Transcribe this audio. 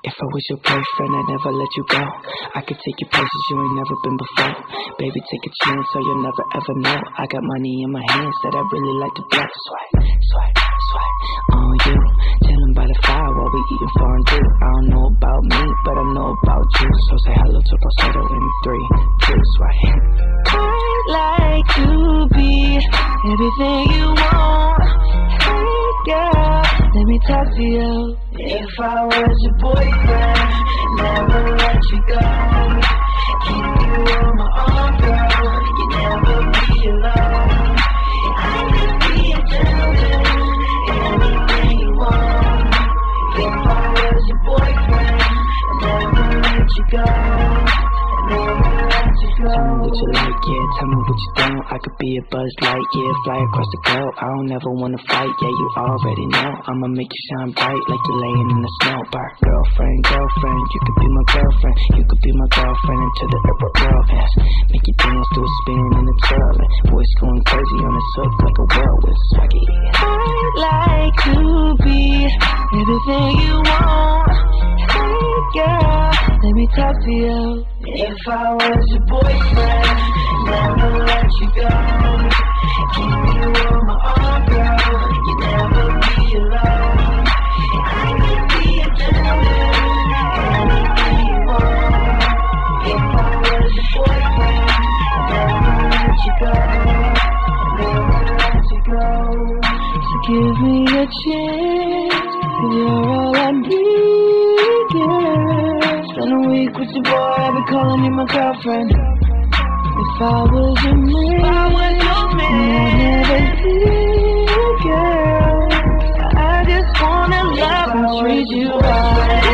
If I was your boyfriend, I'd never let you go. I could take you places you ain't never been before. Baby, take a chance so you'll never ever know. I got money in my hands that I really like to blow. Swipe, swipe, swipe on you. Chillin' by the fire while we eating fondue. I don't know about me, but I know about you. So say hello to falsetto in 3, 2, swipe. I'd like to be everything you want. Hey girl, let me talk to you. If I was your boyfriend, never let you go. Keep you on my arm, girl. You never be alone. I could be a gentleman, anything you want. If I was your boyfriend, never let you go. Never let you go. Tell me what you like, yeah. Tell me what you don't. I could be a Buzz Light, yeah. Fly across the globe. I don't ever wanna fight, yeah. You already know. I'ma make you shine bright like you're laying in the snow. Bar. Girlfriend, girlfriend, you could be my girlfriend. You could be my girlfriend until the upper whirlwinds. Make you dance to a spin and a twirling. Voice going crazy on this hook like a whirlwind. Swaggy. I'd like to be everything you want. Hey girl, let me talk to you. If I was your boyfriend, never let you go. Keep you on my arm, girl. You never be alone. I could be a gentleman, anything you want. If I was your boyfriend, never let you go. Never let you go. So give me a chance, 'cause you're all I need, yeah. Spend a week with your boy, I'll be calling you my girlfriend. If I was your man, I'd never leave, girl. I just wanna love and treat you right.